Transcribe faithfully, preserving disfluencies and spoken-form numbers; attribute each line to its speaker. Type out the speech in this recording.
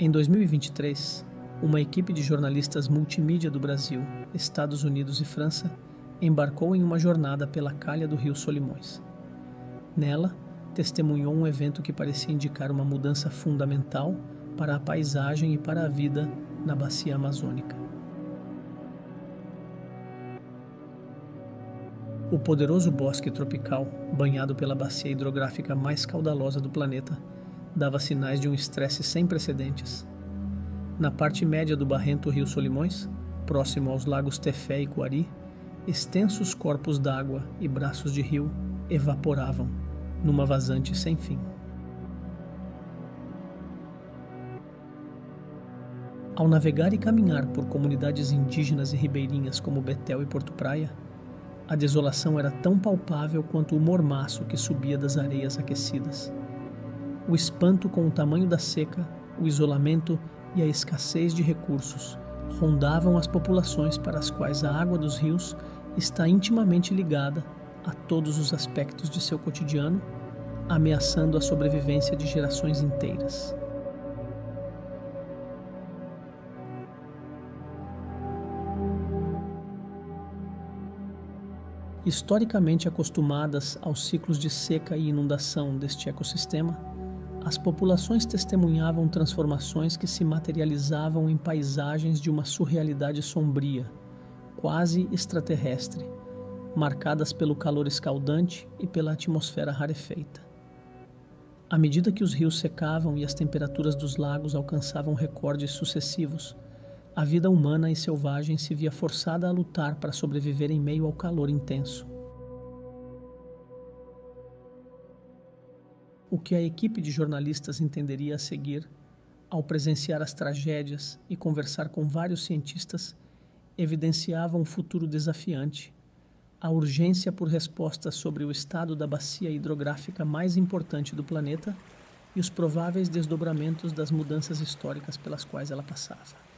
Speaker 1: Em dois mil e vinte e três, uma equipe de jornalistas multimídia do Brasil, Estados Unidos e França embarcou em uma jornada pela calha do rio Solimões. Nela, testemunhou um evento que parecia indicar uma mudança fundamental para a paisagem e para a vida na bacia amazônica. O poderoso bosque tropical, banhado pela bacia hidrográfica mais caudalosa do planeta, dava sinais de um estresse sem precedentes. Na parte média do barrento rio Solimões, próximo aos lagos Tefé e Coari, extensos corpos d'água e braços de rio evaporavam numa vazante sem fim. Ao navegar e caminhar por comunidades indígenas e ribeirinhas como Betel e Porto Praia, a desolação era tão palpável quanto o mormaço que subia das areias aquecidas. O espanto com o tamanho da seca, o isolamento e a escassez de recursos rondavam as populações para as quais a água dos rios está intimamente ligada a todos os aspectos de seu cotidiano, ameaçando a sobrevivência de gerações inteiras. Historicamente acostumadas aos ciclos de seca e inundação deste ecossistema, as populações testemunhavam transformações que se materializavam em paisagens de uma surrealidade sombria, quase extraterrestre, marcadas pelo calor escaldante e pela atmosfera rarefeita. À medida que os rios secavam e as temperaturas dos lagos alcançavam recordes sucessivos, a vida humana e selvagem se via forçada a lutar para sobreviver em meio ao calor intenso. O que a equipe de jornalistas entenderia a seguir, ao presenciar as tragédias e conversar com vários cientistas, evidenciava um futuro desafiante, a urgência por respostas sobre o estado da bacia hidrográfica mais importante do planeta e os prováveis desdobramentos das mudanças históricas pelas quais ela passava.